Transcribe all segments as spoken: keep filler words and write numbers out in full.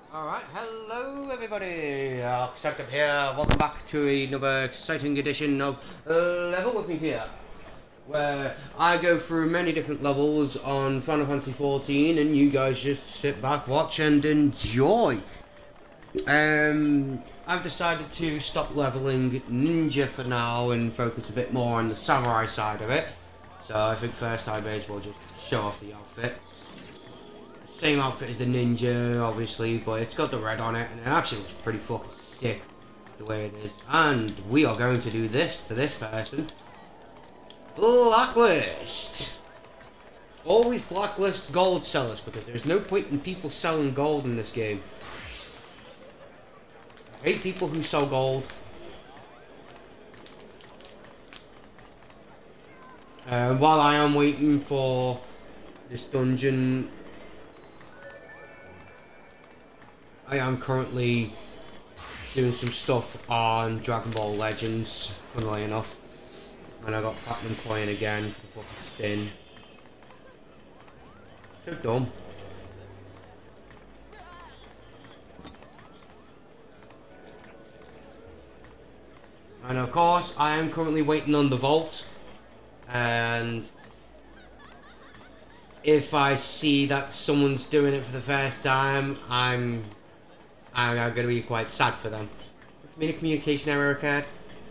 Alright, hello everybody, Accept up here, welcome back to another exciting edition of uh, Level With Me here, where I go through many different levels on Final Fantasy fourteen and you guys just sit back, watch and enjoy. Um, I've decided to stop leveling Ninja for now and focus a bit more on the Samurai side of it, so I think first I may as well just show off the outfit. Same outfit as the Ninja, obviously, but it's got the red on it, and it actually looks pretty fucking sick the way it is. And we are going to do this to this person. Blacklist! Always blacklist gold sellers, because there's no point in people selling gold in this game. I hate people who sell gold. Uh, while I am waiting for this dungeon, I am currently doing some stuff on Dragon Ball Legends, funnily enough. And I got Platinum Coin again for the fucking spin. So dumb. And of course, I am currently waiting on the vault. And if I see that someone's doing it for the first time, I'm... I'm going to be quite sad for them. Mini communication error occurred.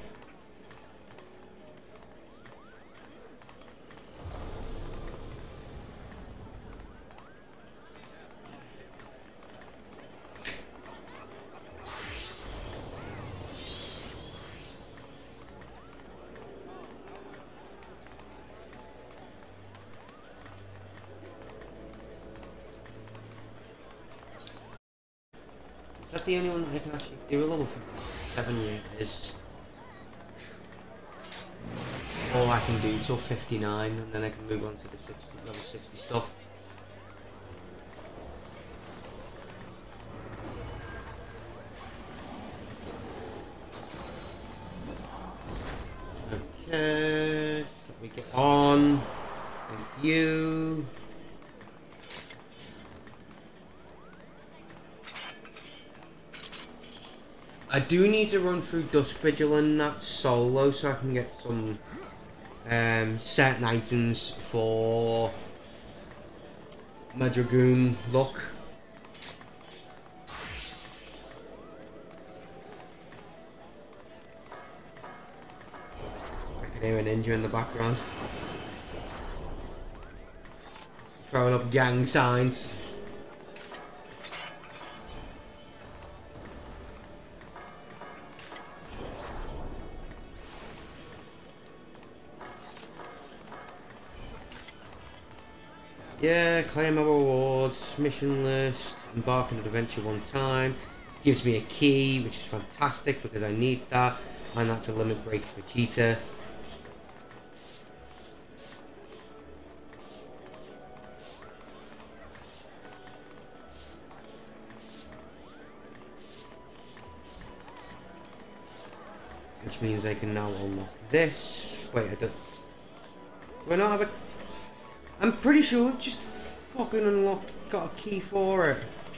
Is that the only one that I can actually do a level fifty-seven yet? Is all I can do till fifty-nine, and then I can move on to the sixty, level sixty stuff. Okay, let me get on. Thank you. I do need to run through Dusk Vigil and that solo so I can get some um, certain items for my Dragoon look. I can hear a ninja in the background throwing up gang signs. Yeah, claim my rewards, mission list, embark on an adventure one time. Gives me a key, which is fantastic because I need that, and that's a limit break for Cheetah. Which means I can now unlock this. Wait, I don't... Do I not have a... I'm pretty sure I've just fucking unlocked, got a key for it.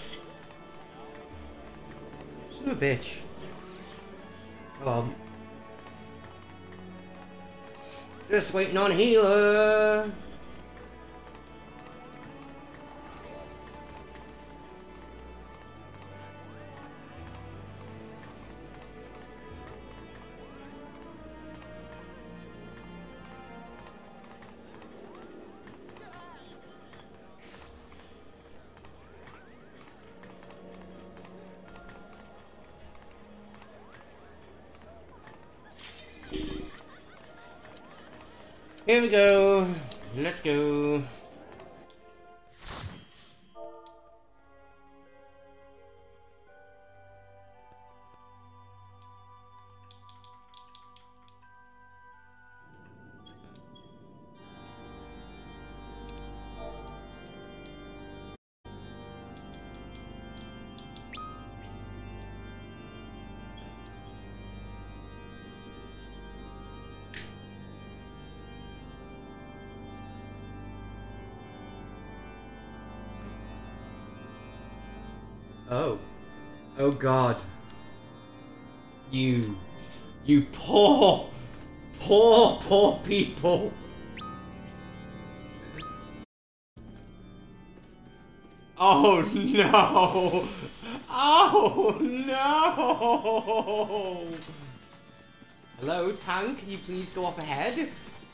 Son of a bitch. Hello. Just waiting on a healer. Here we go. Let's go. Oh. Oh God. You... You poor... Poor, poor people. Oh no! Oh no! Hello, tank, can you please go up ahead?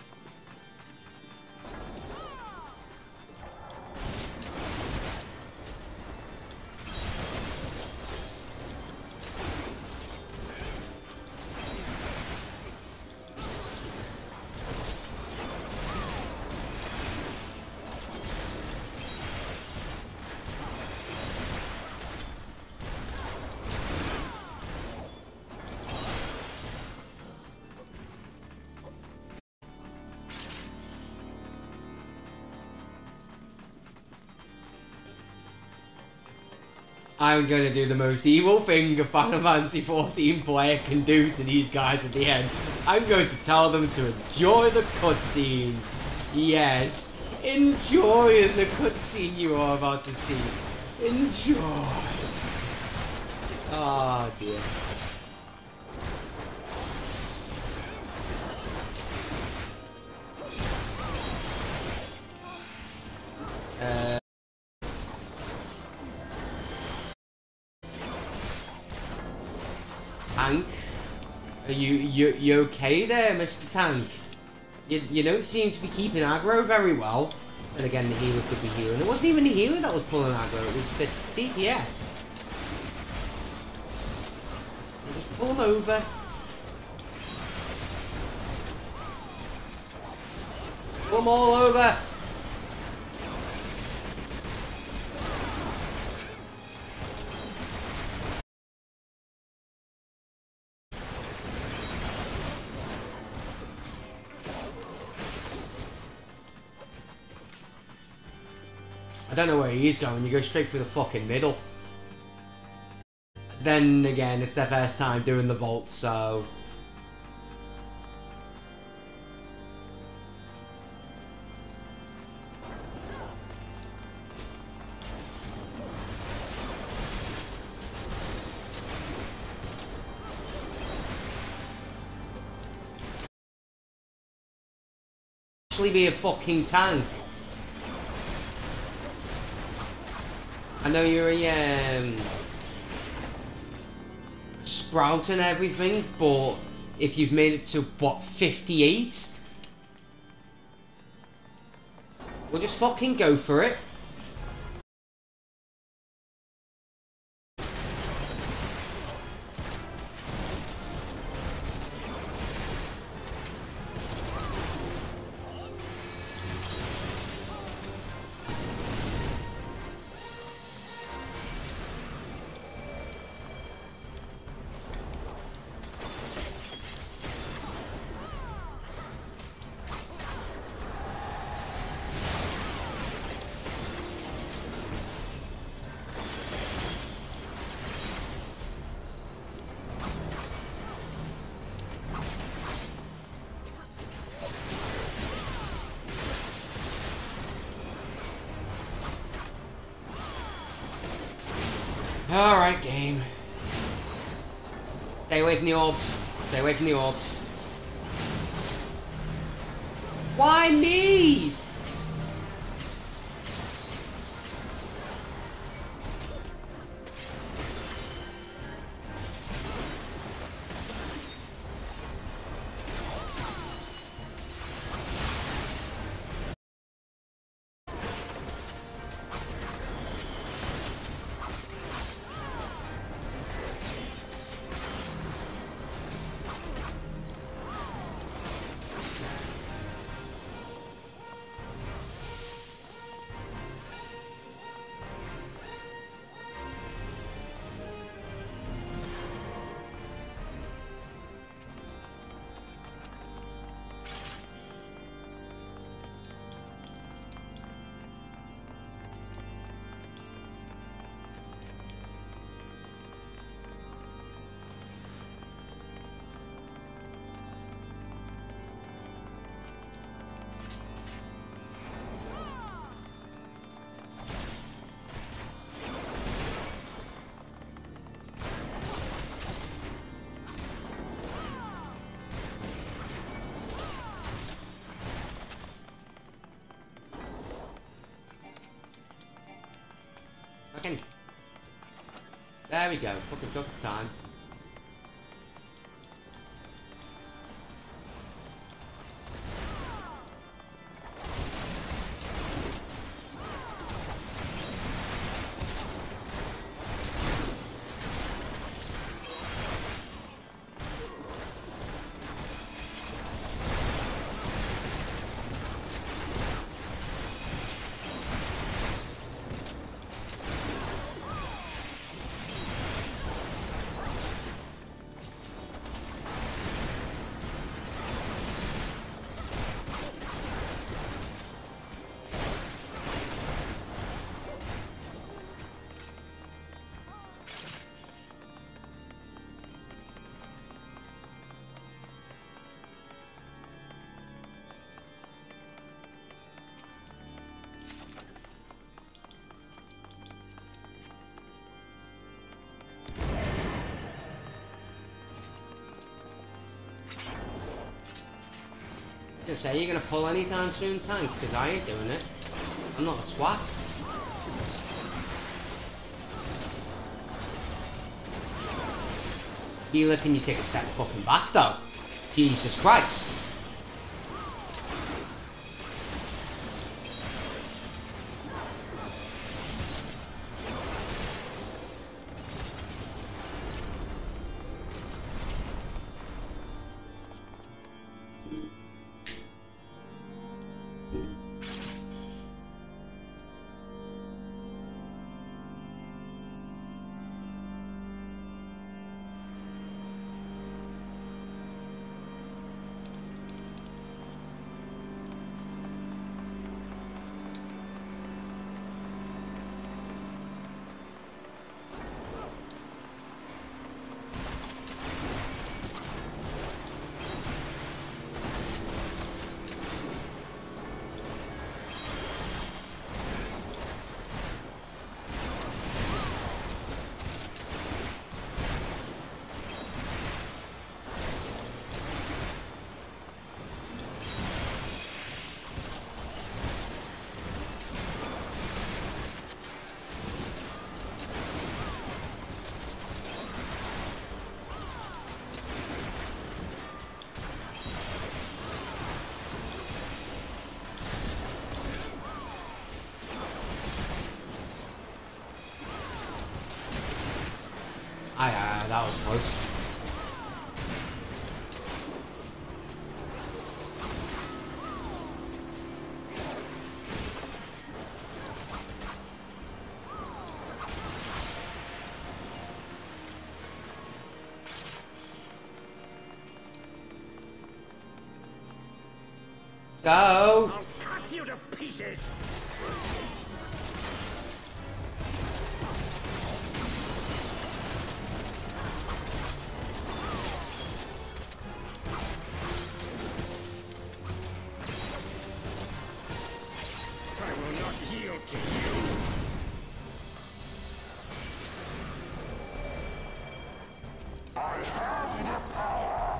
I'm gonna do the most evil thing a Final Fantasy fourteen player can do to these guys at the end. I'm going to tell them to enjoy the cutscene. Yes, enjoy the cutscene you are about to see. Enjoy. Oh dear. Uh, Tank, are you you you okay there, Mister Tank? You you don't seem to be keeping aggro very well. And again, the healer could be healing. It wasn't even the healer that was pulling aggro. It was the D P S. Just pull him over. Pull them all over. I don't know where he is going. You go straight through the fucking middle. Then again, it's their first time doing the vault, so... Actually be a fucking tank. I know you're a um, sprout and everything, but if you've made it to, what, fifty-eight? We'll just fucking go for it. Alright, game. Stay away from the orbs. Stay away from the orbs. Why me? There we go. Fucking took its time. I was gonna say, you're gonna pull anytime soon, tank, because I ain't doing it. I'm not a twat. Healer, can you take a step fucking back though? Jesus Christ. Aye, aye, aye, that was close. Go! I'll cut you to pieces! I will not yield to you! I have the power!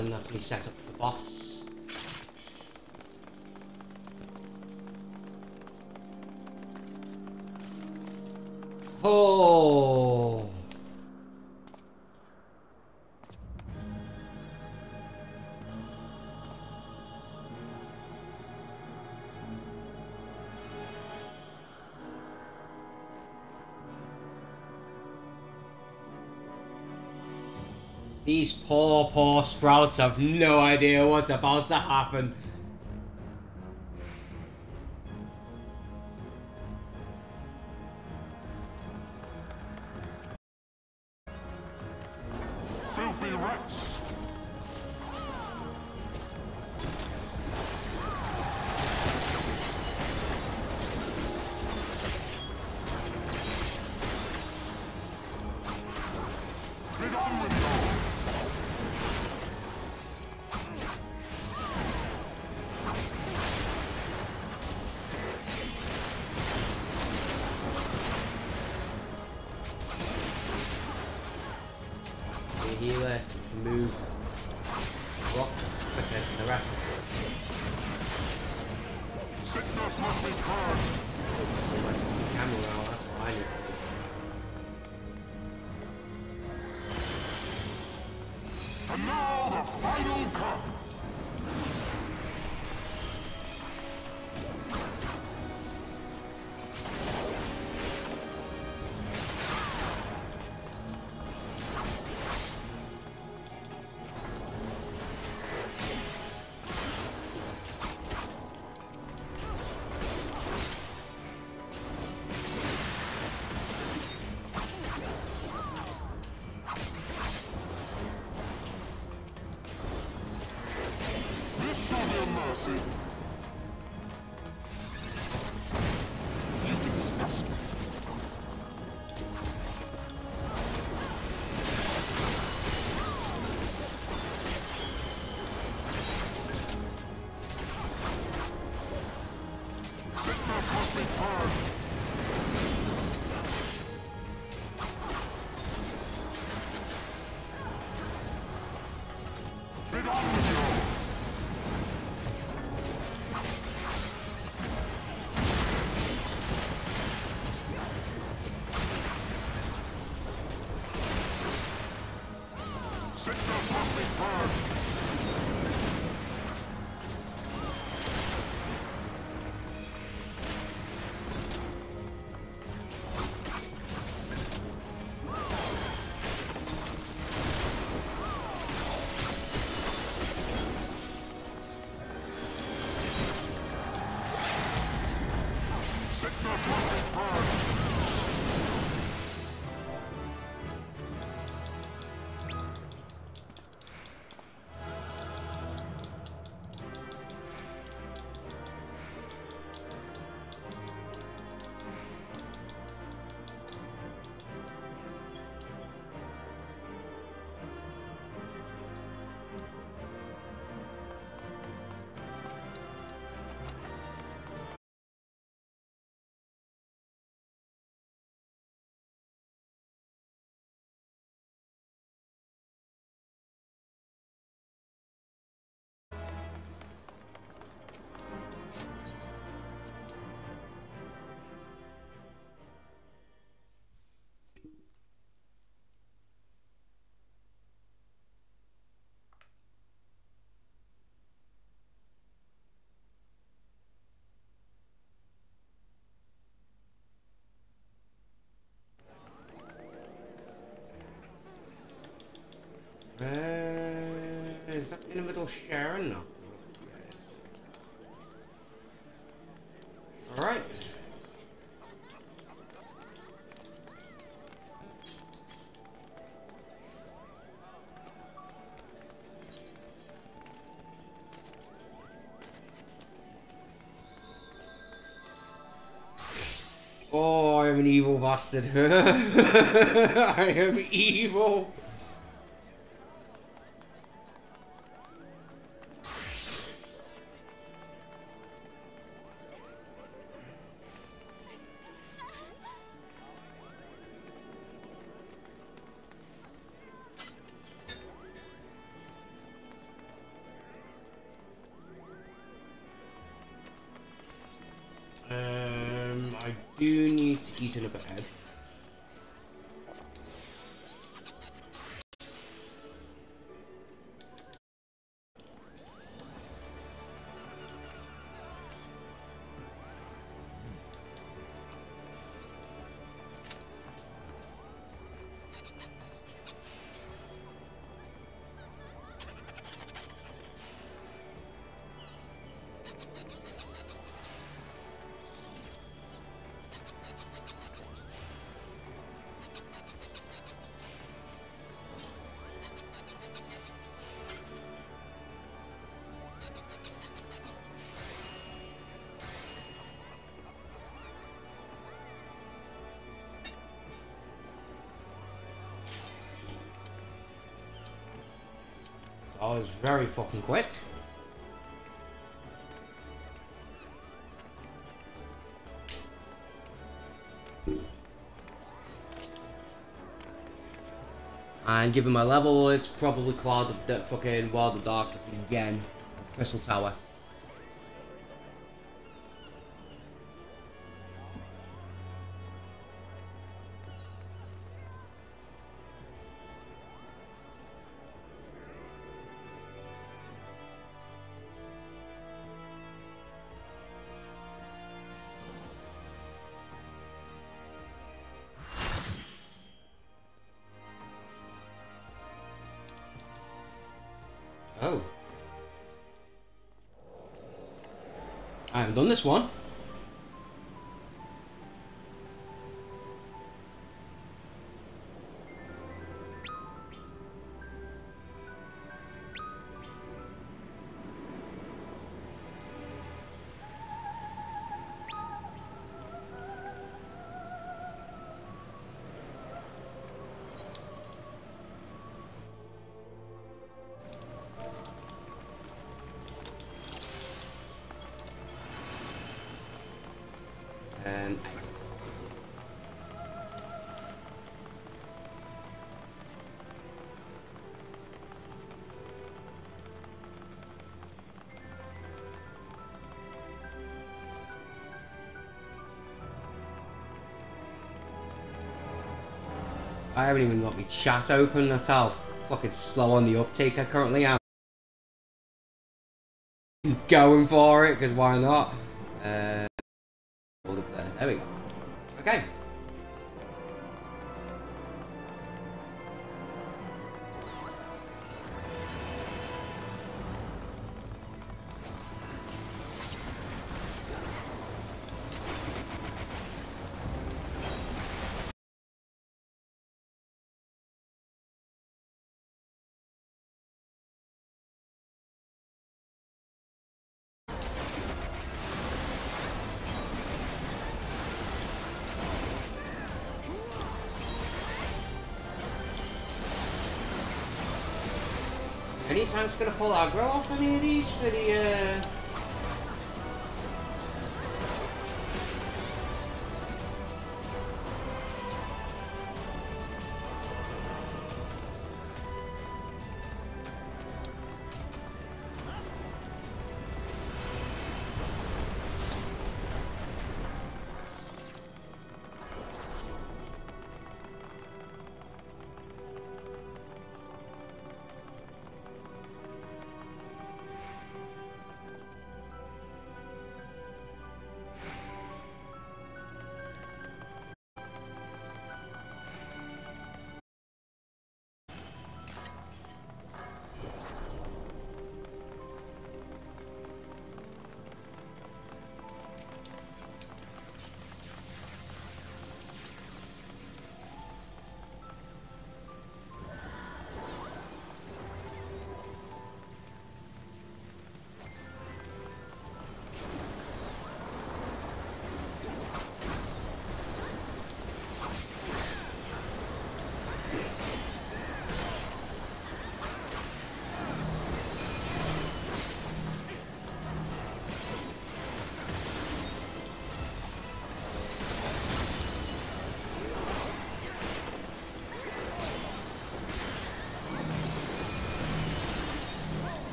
And that's me set up for the boss. Oh! These poor, poor sprouts have no idea what's about to happen. Filthy rats! Get on with you! Healer can move rock quicker than the rest. Sickness must be purged! Camera now, that's what I need to do. And now the final cup! Mercy. You disgust me. Sickness must be purged. Be gone with you. Sickness must be purged! Sickness must be purged! Uh, is that in the middle Sharon? No. Alright. Oh, I am an evil bastard. I am evil. do need to eat another egg. That was very fucking quick. And given my level, it's probably Cloud of the fucking World of Darkness again. Crystal Tower. Oh. I haven't done this one. Um, I haven't even got my chat open. That's how fucking slow on the uptake I currently am. Going for it, because why not? Uh, hold up there. There we go. Okay. Anytime it's gonna pull aggro off any of these for the uh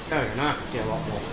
There we go, now I can see a lot more.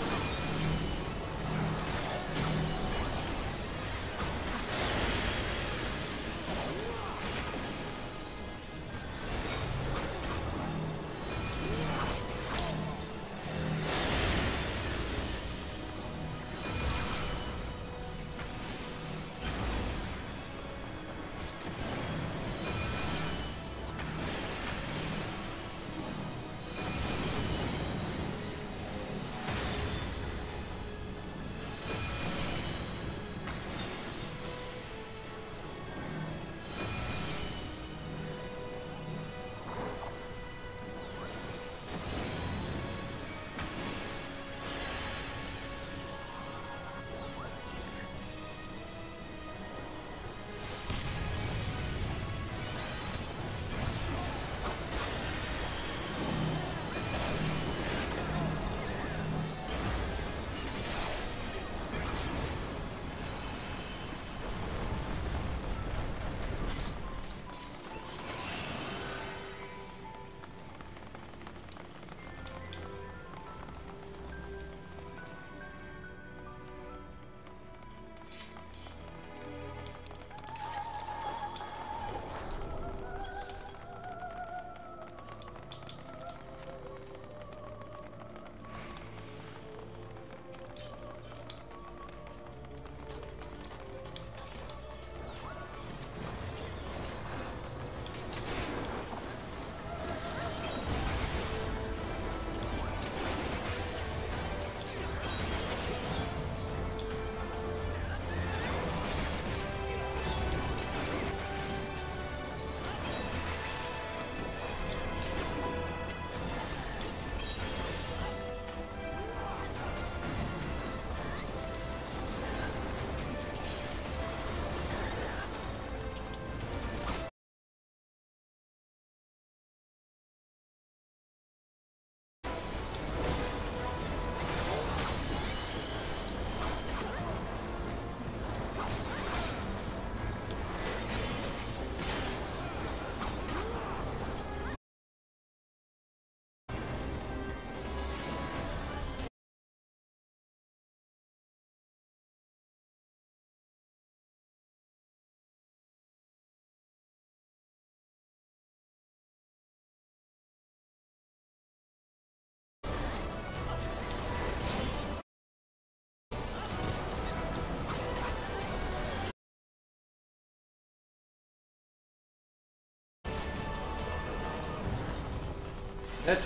Let's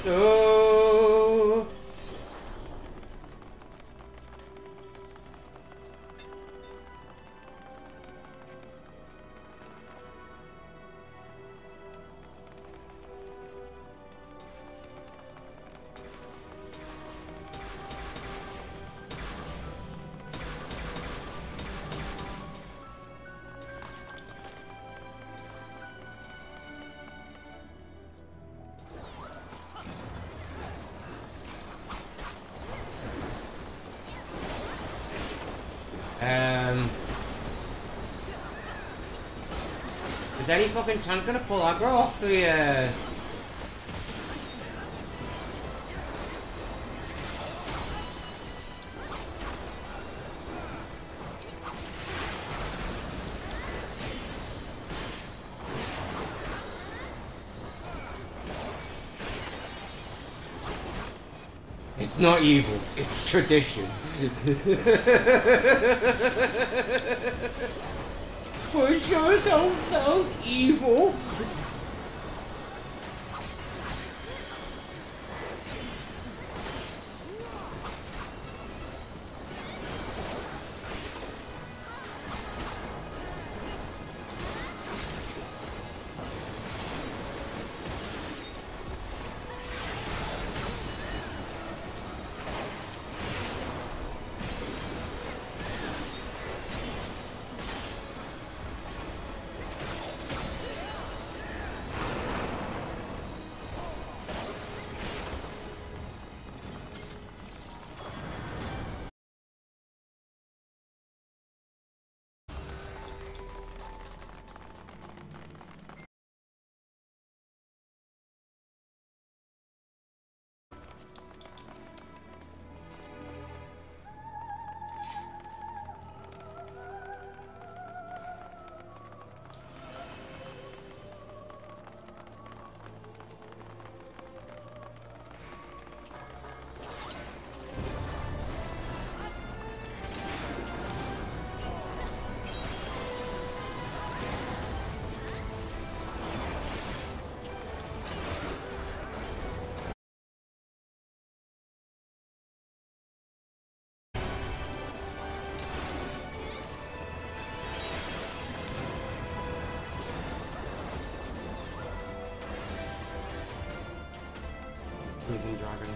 go! Um, is any fucking tank gonna pull aggro off the, uh... It's not evil, it's tradition. For sure as hell sounds evil. Living dragon.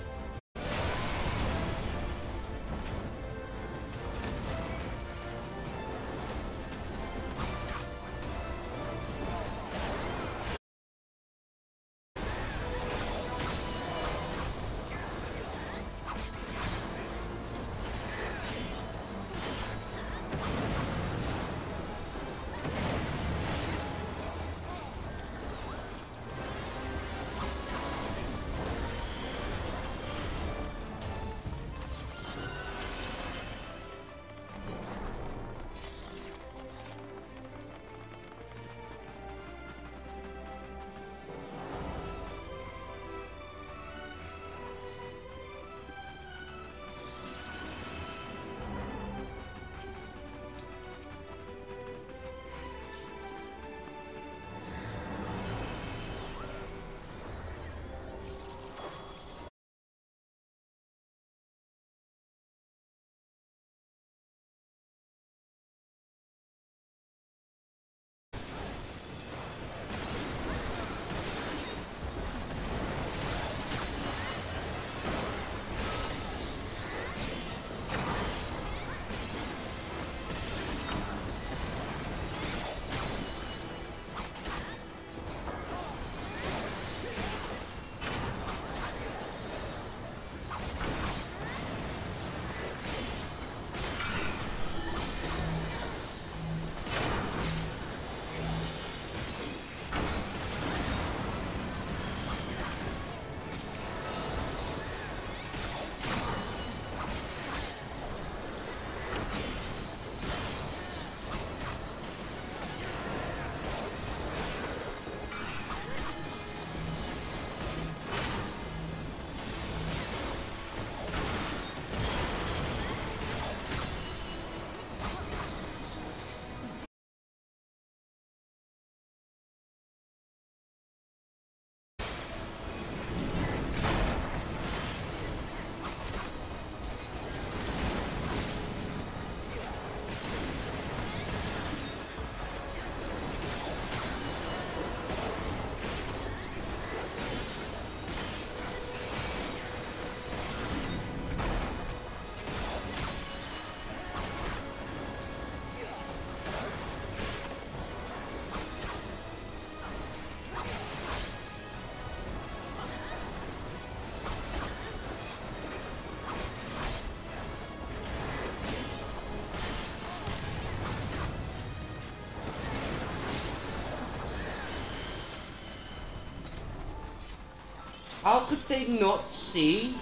How could they not see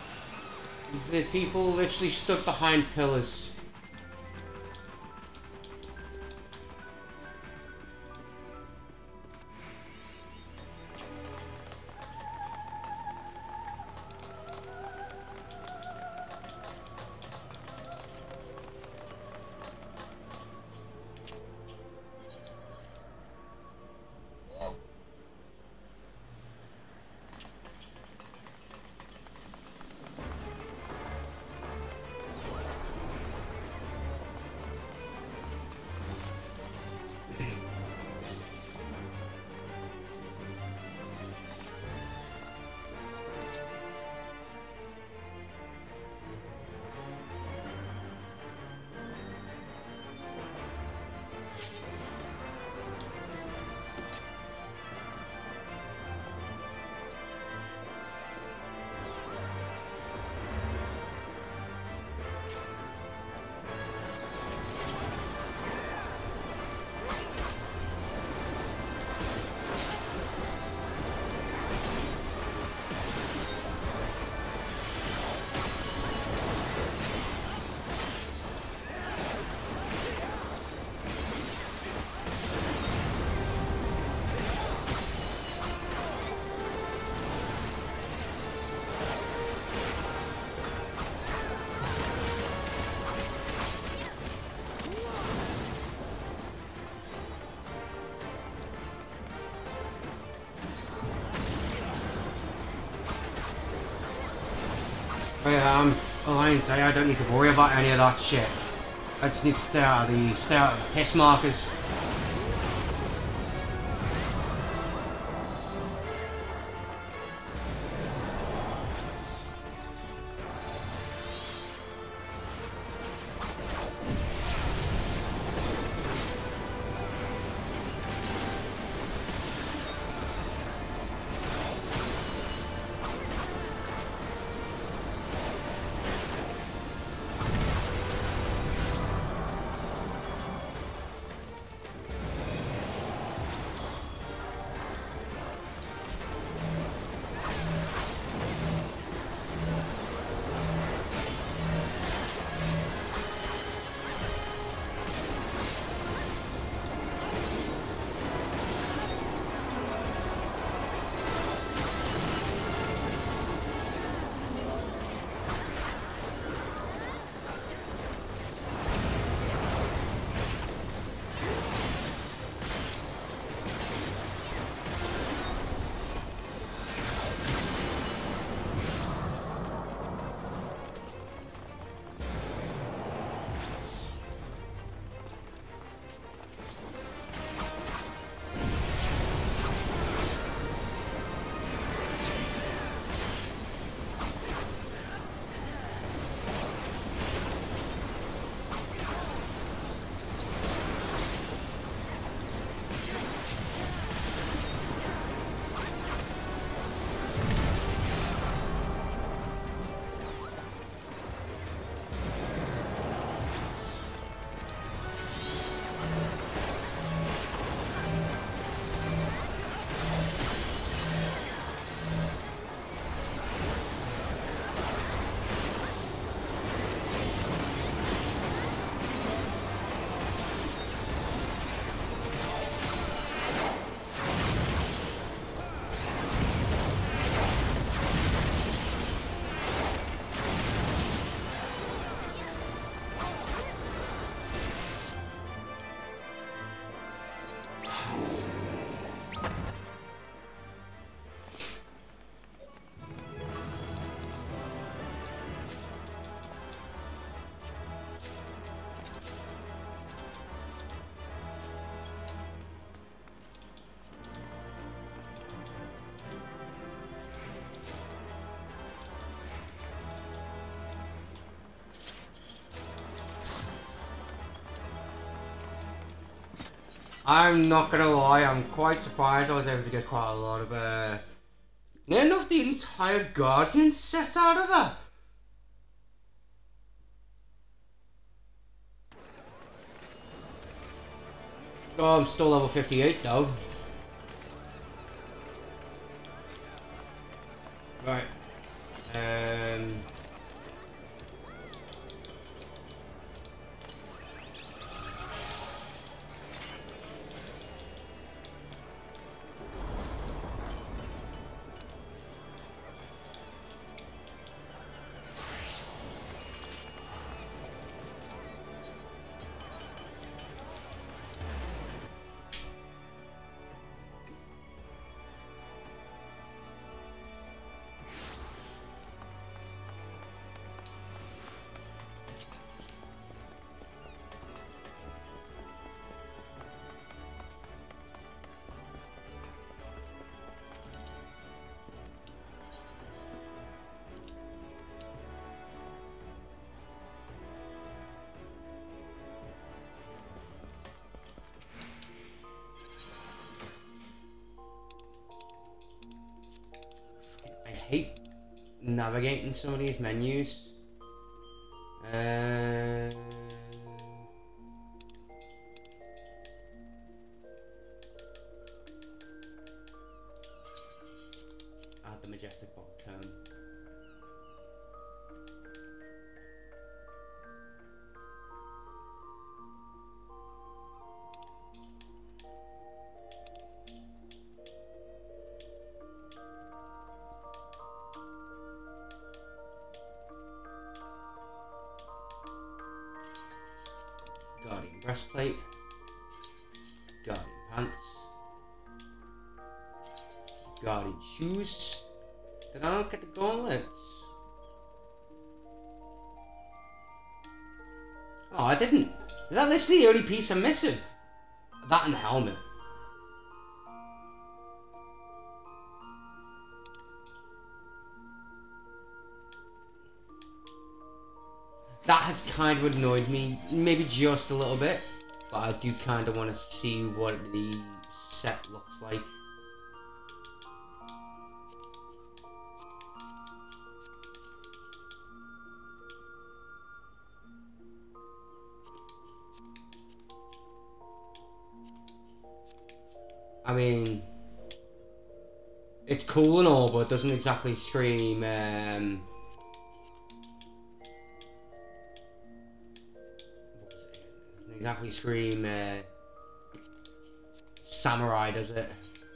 the people literally stood behind pillars? Um, Alliance A, I don't need to worry about any of that shit. I just need to stay out of the, stay out of the piss markers. I'm not gonna lie, I'm quite surprised I was able to get quite a lot of, uh... near enough the entire Guardian set out of that. Oh, I'm still level fifty-eight though. Right. Um... I hate navigating some of these menus. Uh, add the majestic bottom. Guardian breastplate, Guardian pants, Guardian shoes. Did I not get the gauntlets? Oh, I didn't. Is that literally the only piece I'm missing? That and the helmet. That has kind of annoyed me, maybe just a little bit, but I do kind of want to see what the set looks like. I mean, it's cool and all, but it doesn't exactly scream, um... exactly scream uh, samurai, does it?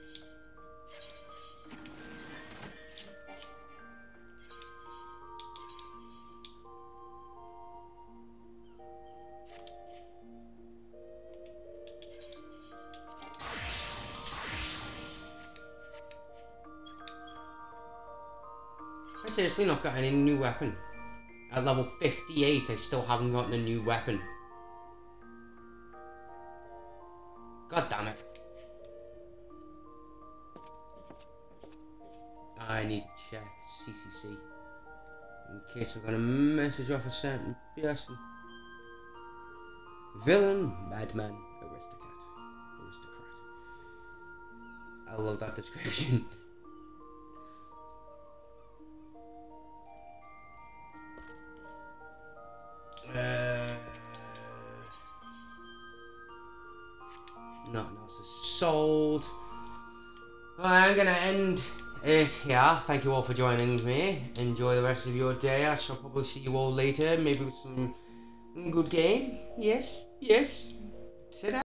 I seriously not got any new weapon. At level fifty-eight, I still haven't gotten a new weapon. God damn it. I need to check C C C. In case I'm gonna message off a certain person. Villain, madman, aristocrat. Aristocrat. I love that description. uh, Nothing else is sold. Well, I'm gonna end it here. Thank you all for joining me. Enjoy the rest of your day. I shall probably see you all later. Maybe with some good game. Yes, yes. Sit down.